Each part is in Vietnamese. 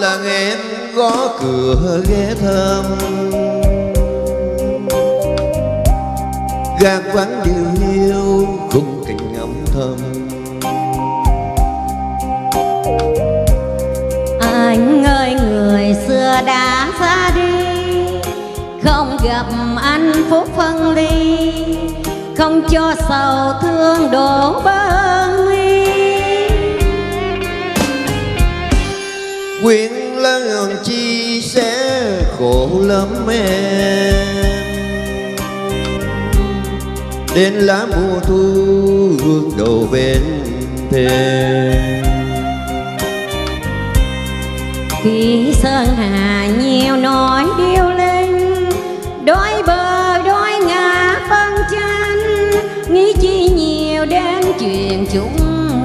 làng em gõ cửa ghé thăm, gác vắng điều hiu khung cảnh âm thầm. Anh ơi người xưa đã ra đi, không gặp anh phút phân ly, không cho sầu thương đổ bâng ly. Quyến lăng chi sẽ khổ lắm em, đến lá mùa thu hương đầu bên thềm. Khi sơn hà nhiều nói điêu linh, đôi bờ đôi ngả phân tranh, nghĩ chi nhiều đến chuyện chúng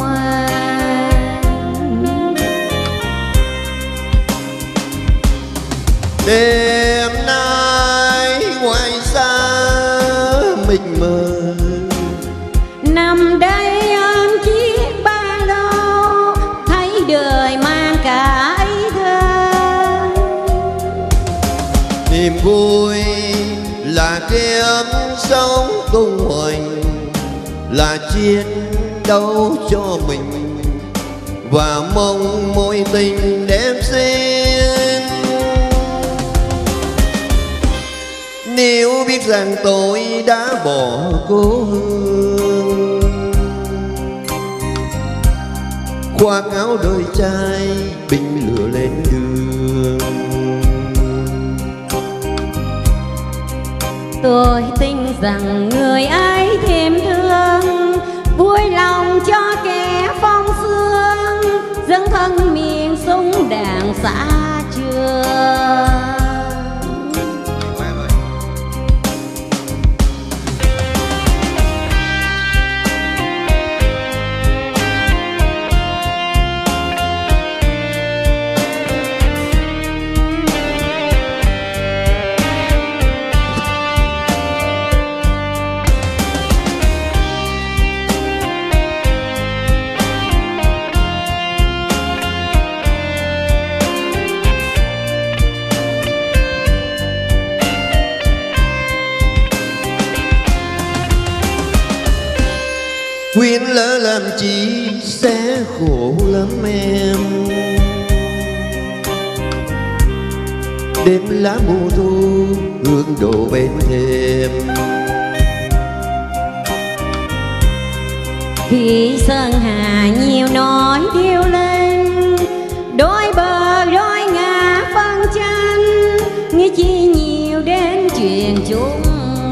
đêm nay ngoài xa mịt mờ. Nằm đây ôm chiếc ba lô, thấy đời mang cả ý thơ. Niềm vui là kiếp sống tung hoành, là chiến đấu cho mình và mong mối tình đẹp xinh. Nếu biết rằng tôi đã bỏ cô hương, khoác áo đôi trai binh lửa lên đường. Tôi tin rằng người ấy thêm thương, vui lòng cho kẻ phong sương, dấn thân miền súng đạn xa trường. Quyến lỡ làm chi sẽ khổ lắm em, đêm lá mùa thu hương đổ bên thềm. Khi sơn hà nhiều nói điêu linh, đôi bờ đôi ngả phân tranh, nghĩ chi nhiều đến chuyện chúng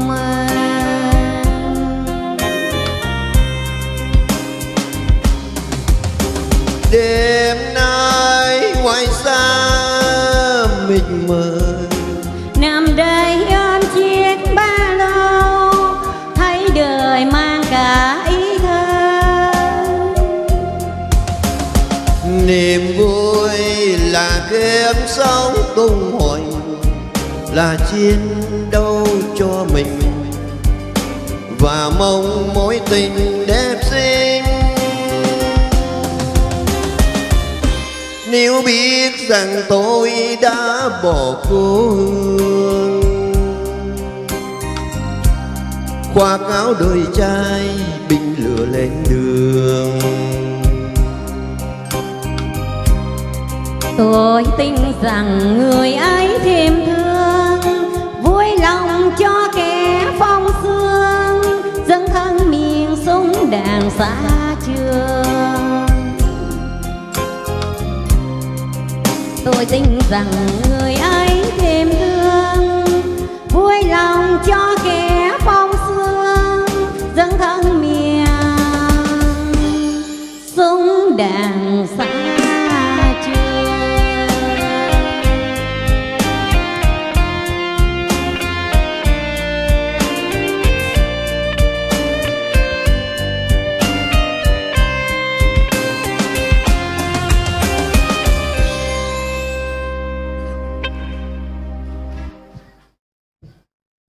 đêm nay ngoài xa mịt mờ. nằm đây ôm chiếc ba lô, thấy đời mang cả ý thơ. Niềm vui là kiếp sống tung hoành, là chiến đấu cho mình và mong mối tình đẹp xinh. Nếu biết rằng tôi đã bỏ cô hương, khoác áo đôi trai binh lửa lên đường. Tôi tin rằng người ấy thêm thương, vui lòng cho kẻ phong sương, dấn thân miền súng đạn xa trường. Tôi tin rằng người ấy thêm thương, vui lòng cho kẻ